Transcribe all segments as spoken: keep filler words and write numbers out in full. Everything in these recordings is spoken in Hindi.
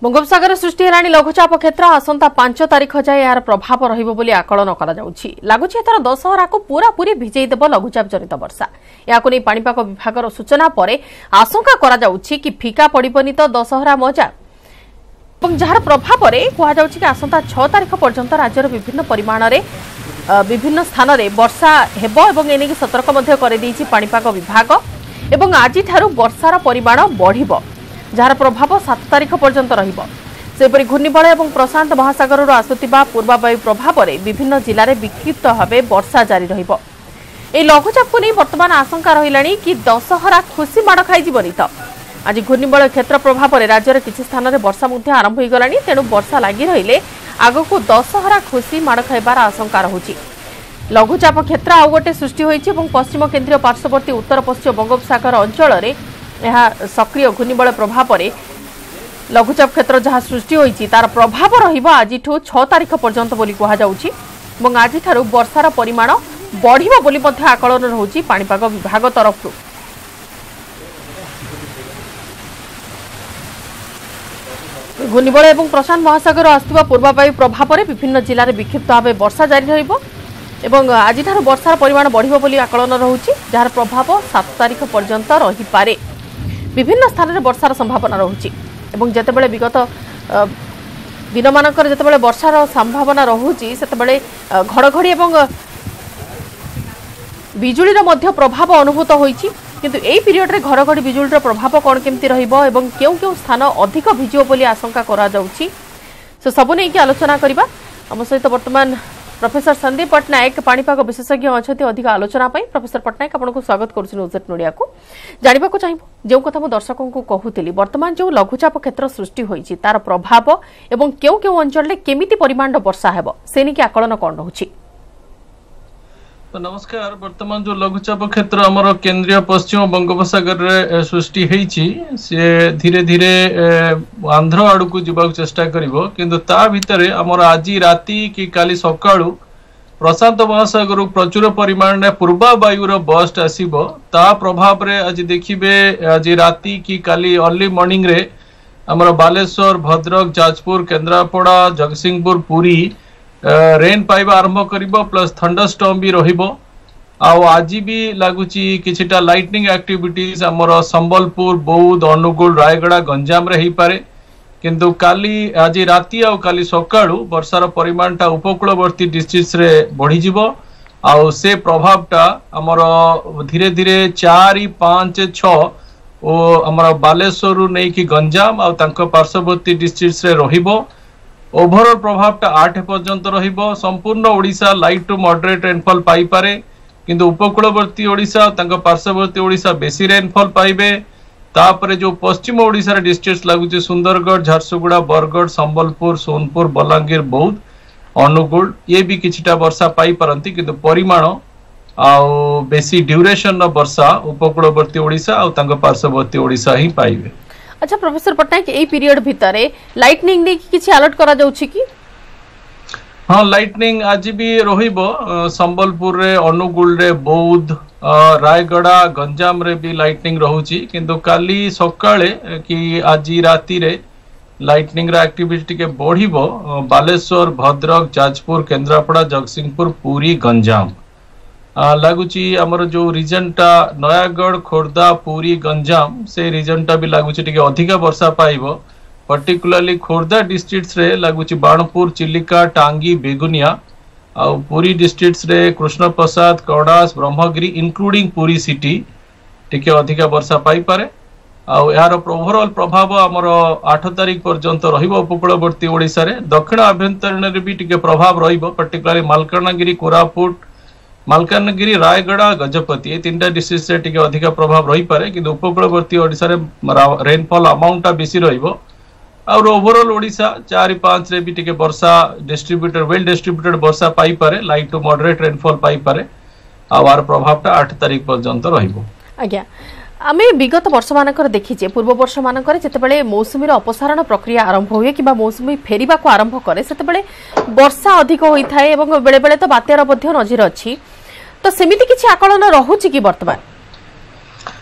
बंगोपसागर सृष्टि है लघुचाप क्षेत्र आसंता पांच तारीख जाए यार प्रभाव रही आकलन लगुच एथर दशहरा को पूरा पूरी भिजेदेव लघुचाप जनित वर्षा या पाणीपाग विभाग सूचना पर आशंका कि फिका पड़बनी तो दशहरा मजा जार प्रभाव में कहुँ आसंता छह तारीख पर्यंत राज्यर विभिन्न परिमाण में विभिन्न स्थान में वर्षा हेब एने सतर्क पाणीपाग विभाग एवं आज वर्षार परिमाण बढ़ जार प्रभाव सात तारीख पर्यंत रहीपरी घूर्णिबल और प्रशांत महासागर आसुवा पूर्वावायु प्रभाव में विभिन्न जिले में विक्षिप्त भाव वर्षा जारी रहिबो। ए लघुचाप को नहीं वर्तमान आशंका रही कि दशहरा खुशी माड़ खाई तो आज घूर्णिबल क्षेत्र प्रभाव में राज्यर किसी स्थान में वर्षा आरंभ हो गलानी तेणु वर्षा लगी रहिले आग को दशहरा खुशी माड़ खाइबार आशंका रहुछि। लघुचाप क्षेत्र आउ गोटे सृष्टि होइछि एवं पश्चिम केन्द्रीय पार्श्ववर्ती उत्तर पश्चिम बंगोपसागर अंचल में यह सक्रिय घूर्णिबल प्रभाव में लघुचाप क्षेत्र जहाँ सृष्टि होइछि तार प्रभाव रहिबो आज छह तारीख पर्यंत बोली कहुछि और आज वर्षार परिमाण बढ़िबो बोली मध्य आकलन रहुछि पाणीपाग विभाग तरफ। घूर्णिबल और प्रशांत महासागर आसुवा पूर्वावायु प्रभाव में विभिन्न जिले में विक्षिप्त भाव वर्षा जारी रहिबो एवं आज वर्षार परिमाण बढ़िबो बोली आकलन रहुछि जार प्रभाव सात तारीख पर्यंत रही पारे। विभिन्न स्थान में वर्षार संभावना रहुछि एवं जेतेबेले विगत दिन मानकर जेतेबेले वर्षार संभावना रहुछि सेतेबेले घड़घड़ी एवं बिजुलीर मध्य प्रभाव अनुभूत होइछि किंतु एई पीरियड रे घड़घड़ी बिजुलीर प्रभाव कोन केमती रहिबो एवं केउ केउ स्थान अधिक भिजिबो बोली आशंका करा जाउछि से सबु नै कि आलोचना करबा हम सहित वर्तमान प्रोफेसर संदीप पट्टनायक पाणीपाग विशेषज्ञ अच्छा अधिक आलोचना प्रोफेसर पट्टनायक आपको स्वागत करुच्ची न्यूज एट मीडिया को जानवा चाहिए जो कथा मु दर्शकों को कहूली वर्तमान जो लघुचाप क्षेत्र सृष्टि होइछि तार प्रभाव एवं केउ केउ अंचल में केमिति परिमाण वर्षा हेबो से निकि आकलन कौन रहुछि। नमस्कार। वर्तमान जो लघुचाप क्षेत्र आमर केंद्रीय पश्चिम बंगोपसागर रे सृष्टि होइछि से धीरे धीरे आंध्र आड़ को जीवा चेष्टा करिवो किंतु ता भितरे आमर आज राति कि काली सकाळु प्रशांत महासागर प्रचुर परिमाण में पूर्वावायुर बस्ट आसीबो ता प्रभाव रे आज देखिबे आज राति कि काली अर्ली मॉर्निंग रे आमर बालेश्वर भद्रक जाजपुर केन्द्रापड़ा जगतसिंहपुर पुरी रेन पाइबा आरंभ करिबो प्लस थंडरस्टॉर्म भी रहिबो आउ आज भी लागुची किछिटा लाइटनिंग एक्टिविटीज हमर संबलपुर बौद्ध अनुगुल रायगड़ा गंजाम रे ही पारे किंतु काली आज राति आउ काली सकाळु वर्षार परिमाणटा उपकूलवर्ती डिस्ट्रिक्ट्स रे बढ़ी जिवो आउ से प्रभावटा हमर धीरे धीरे चार पाँच छह ओ हमर बालेश्वर रु नै कि गंजाम आउ तांको पार्श्ववर्ती डिस्ट्रिक्ट्स रे रहिबो। ओभरऑल प्रभावटा आठ पर्यंत रहिबो। संपूर्ण Odisha light to moderate rainfall पाई पारे किंतु उपकूलवर्ती ओडिशा तांको पार्श्ववर्ती ओडिशा बेसी रेनफॉल पाइबे। तापरे जो पश्चिम ओडिशा डिस्ट्रिक्ट्स लागुचे सुंदरगढ़ झारसुगुड़ा बरगढ़ संबलपुर सोनपुर बलांगीर बौद्ध अनुगुल ये भी किछिटा वर्षा पाई पारंती किंतु परिमाण आउ बेसी ड्यूरेशन रो वर्षा उपकूलवर्ती ओडिशा आउ तांको पार्श्ववर्ती ओडिशा ही पाइबे। अच्छा प्रोफेसर पट्टनायक ए पीरियड भितर लाइटनिंग ने किछि अलर्ट करा जाउछि कि हां लाइटनिंग आज भी रहिबो संबलपुर रे अनुगुल रे बौद्ध रायगड़ा गंजाम रे भी लाइटनिंग रहुछि किंतु काली सकाळे कि आज राति रे लाइटनिंग रा एक्टिविटी के बढ़िबो बालेश्वर भद्रक जाजपुर केन्द्रापड़ा जगतसिंहपुर पुरी गंजाम लगुच आमर जो रिजन टा नयागढ़ खोर्धा पुरी गंजाम से रिजन टा भी लगुच अधिक वर्षा पाइबो पर्टिकुलरली खोर्धा डिस्ट्रिक्ट्स रे लगुच बाणपुर चिलिका टांगी बेगुनिया आउ पुरी डिस्ट्रिक्ट्स रे कृष्ण प्रसाद कौड़ास ब्रह्मगिरी इंक्लूडिंग पुरी सिटी टिके अधिक वर्षा पाई पारे आउ यार ओवरऑल प्रभाव आमर आठ तारीख पर्यंत रहिबो उपकूलवर्ती ओडिशा रे दक्षिण आभ्यंतरीण रे भी टिके प्रभाव रहिबो पर्टिकुलरली मालकानगिरी कोरापुट मालकानगिरी रायगड़ा गजपति ये तीन डिस्ट्रिक्ट से टिके अधिक प्रभाव रही पारे किंतु उपकूलवर्ती ओडिशा रे रेनफॉल अमाउंट बेसी रहिबो और ओवरऑल ओडिशा चार पाँच रे भी टिके वर्षा डिस्ट्रीब्यूटेड वेल डिस्ट्रीब्यूटेड वर्षा पाई पारे लाइट टू मॉडरेट रेनफॉल पाई पारे आर प्रभावटा आठ तारीख पर्यंत रहिबो। आज्ञा आमे विगत वर्ष मानकर देखिचे पूर्व वर्ष मानकर जेतेबेले मौसुमी रो अपसारण प्रक्रिया आरंभ होय किबा मौसुमी फेरिबा को आरंभ करे सेतेबेले वर्षा अधिक होई थाए एवं बेले बेले तो बात्यार मध्य नजर अछि तो सेमिति किछि आकलन रहुछि कि वर्तमान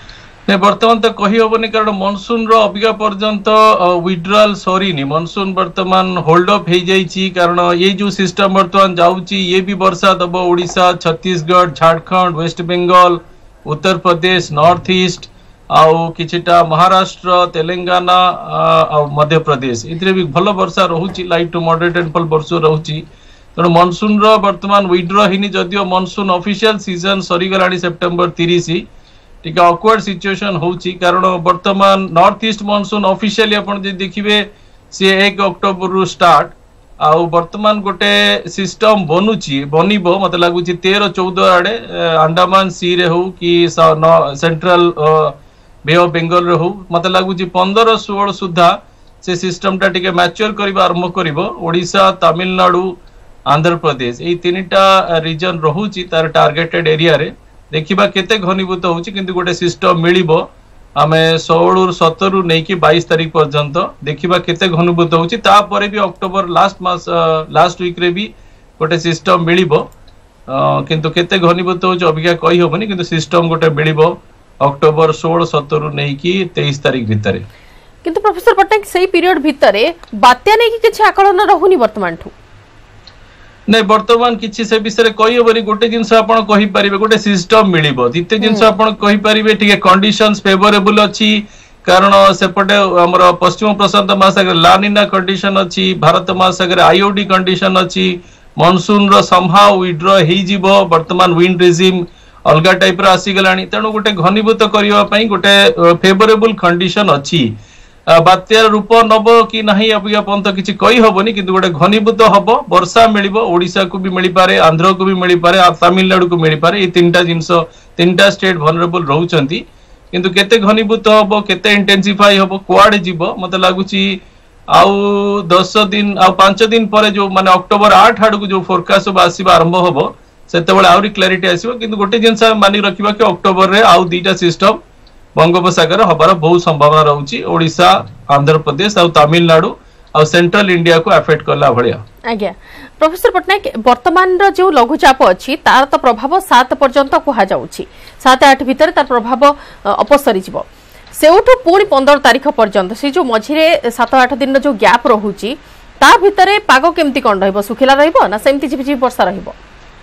नहीं बर्तमान तो कही हबनी कारण मनसून रो अबिका पर्यंत विड्रॉल सरीनी मनसून बर्तमान होल्ड अप हो जाइए कारण ये जो सिस्टम बर्तमान जाऊँगी ये भी वर्षा दब Odisha Chhattisgarh Jharkhand west Bengal Uttar Pradesh north east आउ किछिटा महाराष्ट्र तेलंगाना आ मध्य प्रदेश इतरे भी भल वर्षा रोची लाइट टू मॉडरेट रेनफॉल वर्ष रोची तेणु मनसून रो बर्तमान विड्रॉ हिनी जदियो मनसून ऑफिशियल सीजन सरीगलानी सेप्टेम्बर तीस टिके ऑकवर्ड सिचुएशन होची कारण वर्तमान नॉर्थ ईस्ट मनसून ऑफिशियली आपण जे देखिबे से एक अक्टोबर रु स्टार्ट आउ वर्तमान गोटे सिस्टम बनुची बनिबो मते लागुची तेरह चौदह आडे अंडमान सी रे हो कि सेंट्रल बे ऑफ बेंगल रे हो मते लागुची पंद्रह सोलह सुधा से सिस्टम टा टिके मैच्योर करबा आरंभ करबो ओडिशा तमिलनाडु आंध्र प्रदेश ए तीनटा रीजन रहुची तार टार्गेटेड एरिया रे देखिबा केते घनीभूत होची किंतु गोटे सिस्टम मिलिबो आमे सोलह रु सत्रह रु नै कि बाईस तारिख पर्यंत देखिबा केते घनीभूत होची ता परे भी अक्टोबर लास्ट मास लास्ट वीक रे भी गोटे सिस्टम मिलिबो किंतु केते घनीभूत होची अबिका कहि होबनी किंतु सिस्टम गोटे मिलिबो अक्टोबर सोलह सत्रह रु नै कि तेईस तारिख भितरे किंतु प्रोफेसर पटनायक सेही पीरियड भितरे बात्या नै कि किछि आकलन रहुनी वर्तमान ठु नहीं बर्तमान किसी से विषय कही हबनी गोटे जिनस आपण कहि परिबे गोटे सिस्टम मिलिबो द्वितीय जिनस आपण कहि परिबे ठीक कंडीशंस फेवरेबल अछि कारण सेपटे हमर पश्चिम प्रशांत महासागर लानिना कंडीशन अछि भारत महासागर आईओडी कंडीशन अछि मनसून रो समहाउ विड्रॉ हेइ जिवो वर्तमान विंड रिजिम अलगा टाइप रो आसी गलानी तेणु गोटे घनीभूत करिवा पई गोटे फेवरेबल कंडीशन अछि बात्यार रूप नब कि नहीं अबिका पर्यंत किसी कही हबनी किंतु गोटे घनीभूत हब वर्षा मिलिबो ओडिशा को भी मिली पारे आंध्र को भी मिली पारे तमिलनाडु को मिली पारे ये तीनटा जिनस तीनटा स्टेट वनरेबल रहउचंती किंतु केते घनीभूत हब केते इंटेंसिफाई हब कुआडे जीवो मते लागुची आउ दस दिन आउ पांच दिन परे जो माने अक्टोबर आठ आड़ को जो फोरकास्ट सब आसीबा आरंभ हबो सेतेबेले आउरी क्लैरिटी आसीबो किंतु गोटे जिनस मानि रखिबा कि अक्टोबर रे आउ दीटा सिस्टम बंगोपसागर हबार बहुत संभावना रहउची ओडिशा आंध्र प्रदेश और तमिलनाडु और सेंट्रल इंडिया को अफेक्ट करला भलिया आज्ञा प्रोफेसर पटनायक वर्तमान रो जो लघुचाप अछि तार तो प्रभाव सात पर्यंत कुहा जाउची सात आठ भीतर तार प्रभाव अपसरी जिवो सेउठु पुणी पंद्रह तारिख पर्यंत से जो मझिरे सात आठ दिन जो गैप रहउची ता भीतर पाग केमती कोन रहइबो सुखिला रहइबो ना सेमती झिपझिप वर्षा रहइबो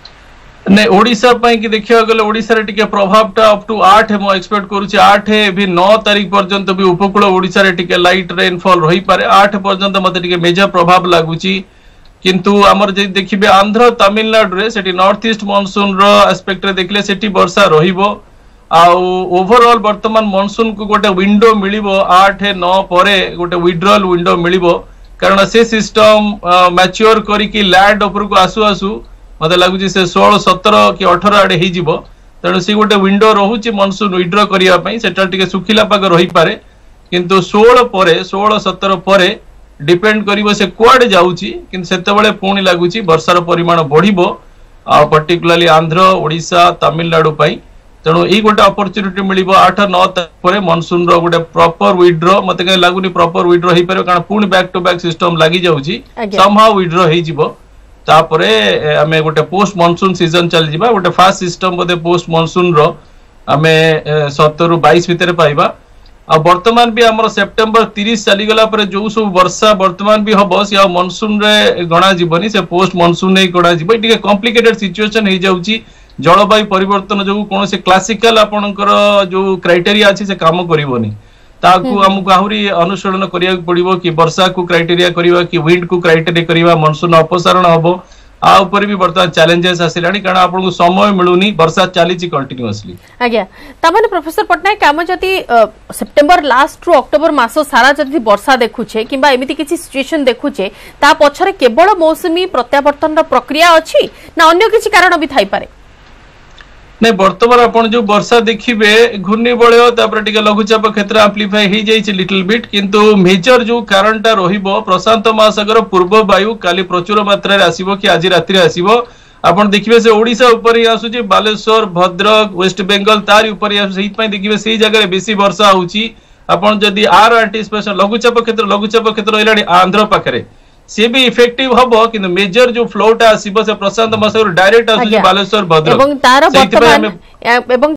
नहीं ओडिशा पई कि देखिया गले ओडिशा रे टिके प्रभाव टा अप टू आठ मो एक्सपेक्ट करूची आठ भी नौ तारिख पर्यंत भी उपकूल ओडिशा रे टिके लाइट रेनफॉल रही पारे आठ पर्यंत मते टिके मेजर प्रभाव लागुची किंतु हमर जे देखिबे आंध्र तमिलनाडु रे सेठी नॉर्थ ईस्ट मानसून रो एस्पेक्ट रे देखले सेठी वर्षा रहिबो आउ ओवरऑल वर्तमान मानसून को गोटे विंडो मिलिबो आठ नौ परे गोटे विड्रॉल विंडो मिलिबो कारण से सिस्टम मैच्योर करी कि लैंड ऊपर को आसु आसु मत लगुच से सोलह सत्रह कि अठर आड़े हो तेणु सी गोटे विंडो रोचे मनसून विड्रॉ करने से सुखिला पाग रही पारे किंतु सोलह पर सोलह सतर पर डिपेंड करिवो से कुआडे जाउची किंतु सेतेबेले पुणी लगुच वर्षार परिमाण बढ़िबो आ पर्टिकुलरली आंध्र ओडिशा तमिलनाडु पई तेणु यही गोटे अपॉर्चुनिटी मिलिबो आठ नौ पर मनसून रो गोटे प्रॉपर विड्रॉ मते कहीं लगुनी प्रॉपर विड्रॉ हो पारे कारण पुणी बैक टू बैक सिस्टम लागि जाउची समहाउ विड्रॉ हो जिवो तापरे आमे गोटे पोस्ट मानसून सीजन चल जिबा गोटे फास्ट सिस्टम बोधे पोस्ट मानसून रो आमे सत्रह रु बाईस भितर पाइबा आ वर्तमान भी हमर सेप्टेम्बर तीस चली गला पर जो सब वर्षा वर्तमान भी हबो से मानसून रे गणा जीवनी से पोस्ट मानसून नै गणा जीव इटिके कॉम्प्लिकेटेड सिचुएशन हे जाउची जलवायु परिवर्तन जो कौन से क्लासिकल आपनकर जो क्राइटेरिया अछि से काम करिवोनी ताकू हमको आहुरी अनुसरण करिया पड़िबो कि वर्षा को क्राइटेरिया करिवा कि विंड को क्राइटेरिया करिवा मानसून अपसारण हबो आ ऊपर भी वर्तमान चैलेंजेस आसिलानी कारण आपन को समय मिलुनी वर्षा चलीची कंटीन्यूअसली आज्ञा तामाने प्रोफेसर पटनायक काम जति सेप्टेम्बर लास्ट रु अक्टोबर मास सारा जति वर्षा देखुछे किबा एमिति किछि सिचुएशन देखुछे ता पछरे केवल मौसमी प्रत्यावर्तन रो प्रक्रिया अछि ना अन्य किछि कारण भी थाई पारे नहीं वर्तमान आपण जो वर्षा देखिबे घूर्णिबलय तापर टिके लघुचाप क्षेत्र एम्प्लीफाई हो जाइछि लिटिल बिट किंतु मेजर जो कारणटा रहिबो प्रशांत महासागर पूर्व वायु काली प्रचुर मात्रा रे आसीबो कि आज रात्रि आसीबो आपण देखिबे से ओडिशा ऊपर ही आसुची बालेश्वर भद्रक वेस्ट बेंगल तार ऊपर ही आसु सेहि पई देखिबे सेहि जगह रे बेसी वर्षा होउची आपण जदी आर एंटीसिपेशन लघुचाप क्षेत्र लघुचाप क्षेत्र रहलानी आंध्र पाखरे से भी इफेक्टिव हबो किंतु मेजर जो फ्लोटा आसीबो से प्रशांत महासागर डायरेक्ट आसुची बालेश्वर भद्रक एवं तार वर्तमान एवं